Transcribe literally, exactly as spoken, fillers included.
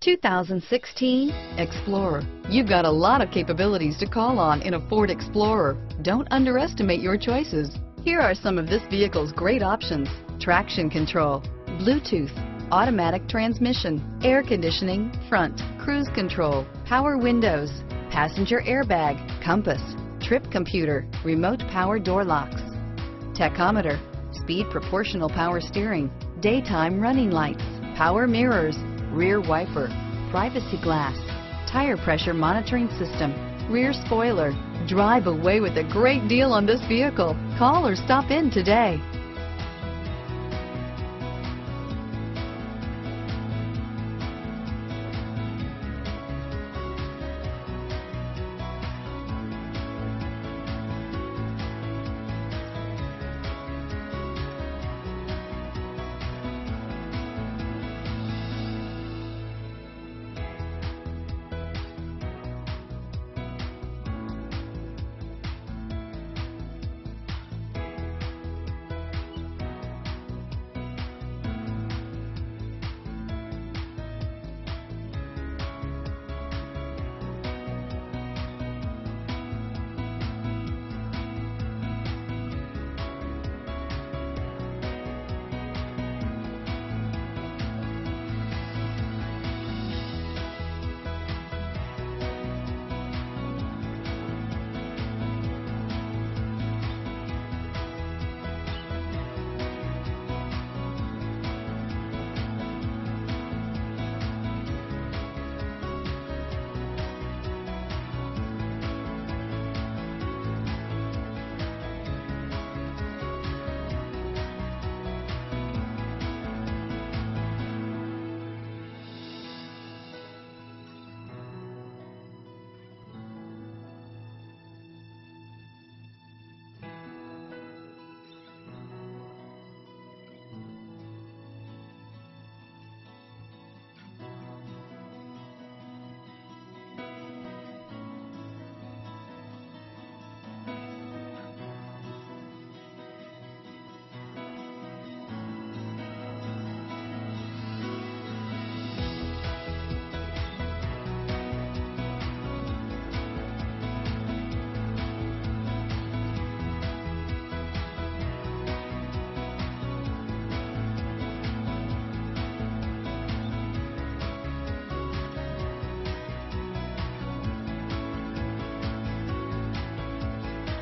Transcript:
two thousand sixteen Explorer. You've got a lot of capabilities to call on in a Ford Explorer. Don't underestimate your choices. Here are some of this vehicle's great options: traction control, Bluetooth, automatic transmission, air conditioning, front, cruise control, power windows, passenger airbag, compass, trip computer, remote power door locks, tachometer, speed proportional power steering, daytime running lights, power mirrors, rear wiper, privacy glass, tire pressure monitoring system, rear spoiler. Drive away with a great deal on this vehicle. Call or stop in today.